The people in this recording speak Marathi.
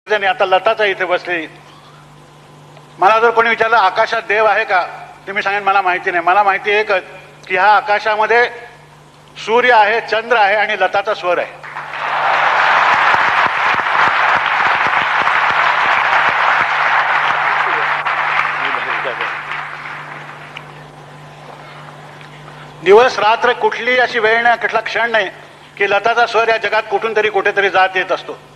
आणि आता लताचा इथे बसले. मला जर कोणी विचारलं आकाशात देव आहे का, तर मी सांगेन मला माहिती नाही. मला माहिती एकच की ह्या आकाशामध्ये सूर्य आहे, चंद्र आहे आणि लताचा स्वर आहे. दिवस रात्र कुठली अशी वेळ नाही, कुठला क्षण नाही की लताचा स्वर या जगात कुठून तरी कुठेतरी जात येत असतो.